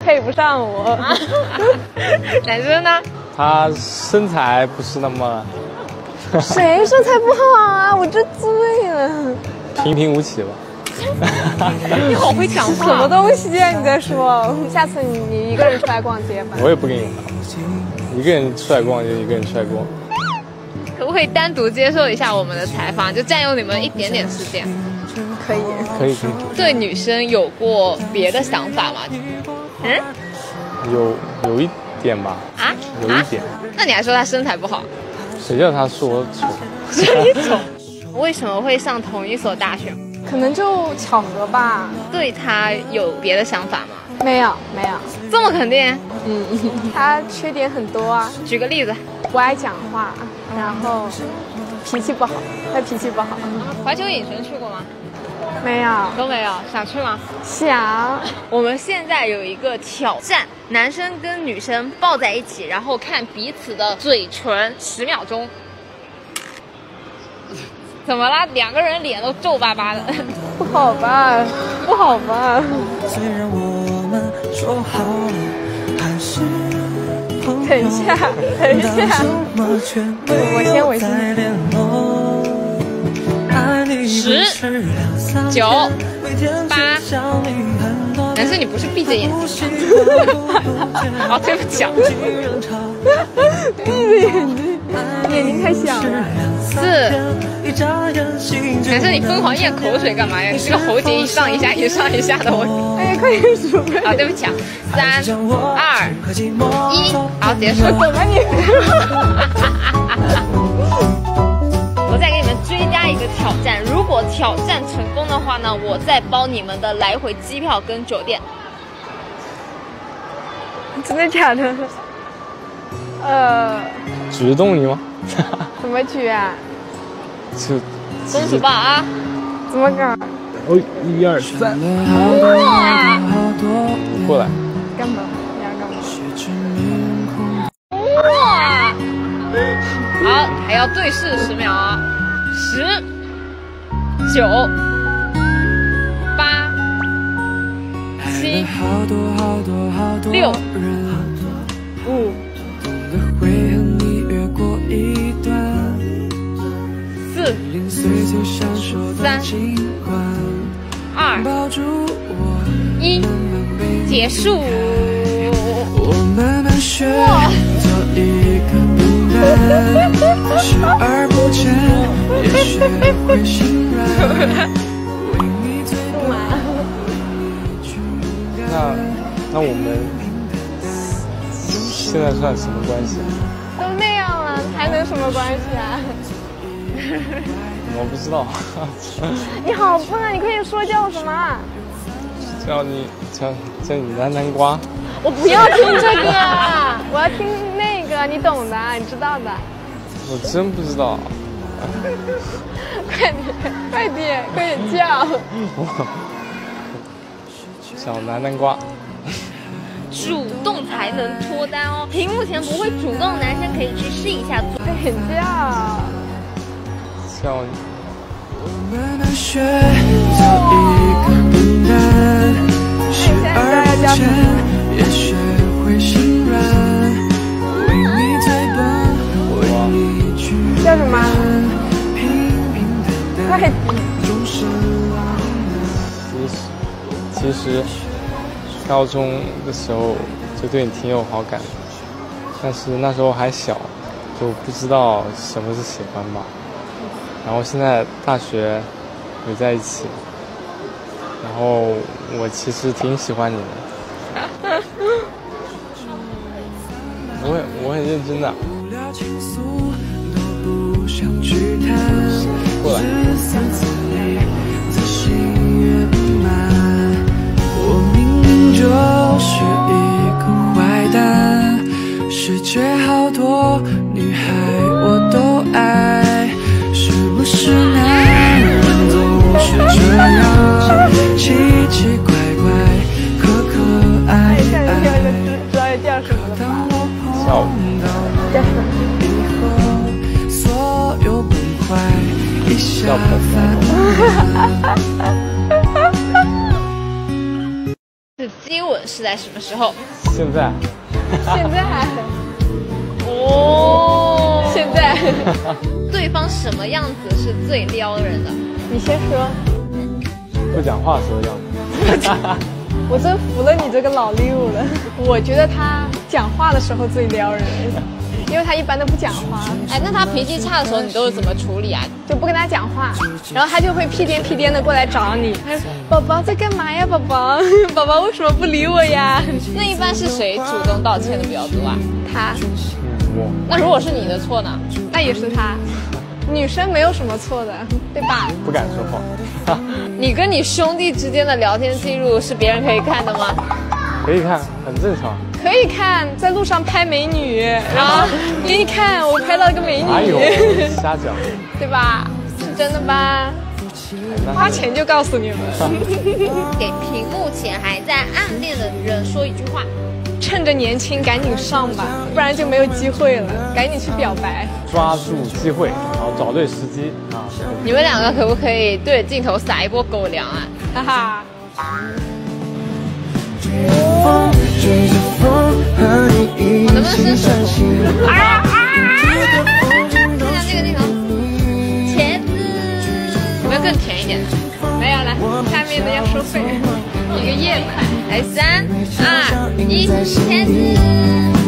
配不上我。 男生呢？ 他身材不是那么， 谁身材不好啊？我这醉了。 平平无奇吧。 你好会讲话。 什么东西啊？你在说？下次你一个人出来逛街吧。 我也不跟你玩，一个人出来逛就一个人出来逛。 可不可以单独接受一下我们的采访，就占用你们一点点时间？ 可以。 可以。 对女生有过别的想法吗？ 有一点吧。 啊？ 有一点。 那你还说她身材不好？ 谁叫他说我丑？ 说你丑。为什么会上同一所大学？ 可能就巧合吧。 对他有别的想法吗？ 没有。 这么肯定？ 他缺点很多啊。 举个例子。 不爱讲话，然后脾气不好。他脾气不好。 环球影城去过吗？ 没有。 都没有。想去吗？ 想。 我们现在有一个挑战，男生跟女生抱在一起，然后看彼此的嘴唇10秒钟。怎么啦？两个人脸都皱巴巴的。 不好吧？不好吧？等一下，我先。 10、9、8。男生，你不是闭着眼睛吗？哦，对不起啊。 闭着眼睛，眼睛太小了。 4。男生，你疯狂咽口水干嘛呀？你这个喉结一上一下一上一下的，我。 哎呀，快点数！ 啊，对不起啊。3、2、1，好，结束。 怎么你？ 我再给你们追加一个挑战，如果挑战成功的话呢，我再包你们的来回机票跟酒店。 真的假的？ 举动你吗？ 怎么举啊？ 就公主抱啊！ 怎么搞？ 哦，1、2、3，过来。 干嘛？你要干嘛？ 哇！好，还要对视10秒啊！10、9、8、7、6、5、4、3、2、1，结束。哇！ 那我们现在算什么关系？ 都那样了，还能什么关系啊？ 我不知道。 你好笨啊！你可以说叫什么？ 叫你南瓜。 我不要听这个，我要听那个，你懂的，你知道的。 我真不知道。 快点叫！ 小南瓜。 主动才能脱单哦！屏幕前不会主动的男生可以去试一下。 快点叫！ 叫你。 叫什么？叫什么？快点！ 其实高中的时候就对你挺有好感的，但是那时候还小，就不知道什么是喜欢吧。然后现在大学也在一起，然后我其实挺喜欢你的，我很认真的。过来。 就是一个坏蛋，世界好多女孩我都爱，是不是男人总是这样奇奇怪怪可可爱爱？可当我碰到你以后，所有崩坏一下翻。 是接吻是在什么时候？ 现在。 现在。 哦， 现在。 对方什么样子是最撩人的？ 你先说。 不讲话时候的样子。 我真服了你这个老六了。我觉得他讲话的时候最撩人，因为他一般都不讲话。 哎，那他脾气差的时候你都是怎么处理啊？ 就不跟他讲话，然后他就会屁颠屁颠的过来找你。他说：“宝宝在干嘛呀？宝宝，宝宝为什么不理我呀？” 那一般是谁主动道歉的比较多啊？ 他。 我。 那如果是你的错呢？ 那也是他。女生没有什么错的，对吧？ 不敢说谎。 你跟你兄弟之间的聊天记录是别人可以看的吗？ 可以看，很正常。 可以看，在路上拍美女，然后给你看，我拍到一个美女。 哪有？瞎讲。 对吧？是真的吧？花钱就告诉你们。 给屏幕前还在暗恋的人说一句话： 趁着年轻赶紧上吧，不然就没有机会了。赶紧去表白， 抓住机会，然后找对时机啊！ 你们两个可不可以对着镜头撒一波狗粮啊？ 哈哈。 我能不能伸手？看下这个镜头，茄子，有没有更甜一点的？ 没有了，下面的要收费，一个叶款。 来，3、2、1，茄子。